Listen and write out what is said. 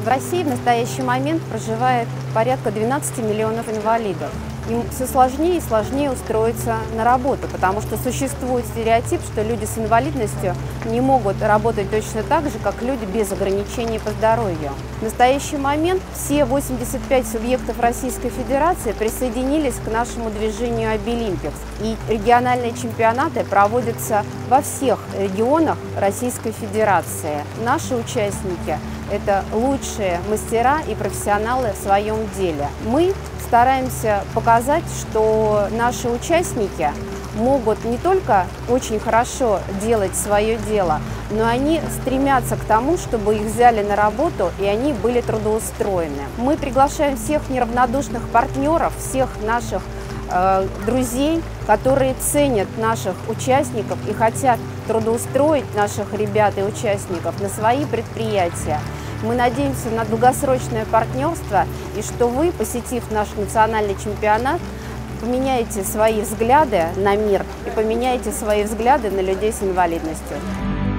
В России в настоящий момент проживает порядка 12 миллионов инвалидов. Им все сложнее и сложнее устроиться на работу, потому что существует стереотип, что люди с инвалидностью не могут работать точно так же, как люди без ограничений по здоровью. В настоящий момент все 85 субъектов Российской Федерации присоединились к нашему движению Обилимпикс, и региональные чемпионаты проводятся во всех регионах Российской Федерации. Наши участники – это лучшие мастера и профессионалы в своем деле. Мы стараемся показать, что наши участники могут не только очень хорошо делать свое дело, но они стремятся к тому, чтобы их взяли на работу и они были трудоустроены. Мы приглашаем всех неравнодушных партнеров, всех наших друзей, которые ценят наших участников и хотят трудоустроить наших ребят и участников на свои предприятия. Мы надеемся на долгосрочное партнерство и что вы, посетив наш национальный чемпионат, поменяете свои взгляды на мир и поменяете свои взгляды на людей с инвалидностью.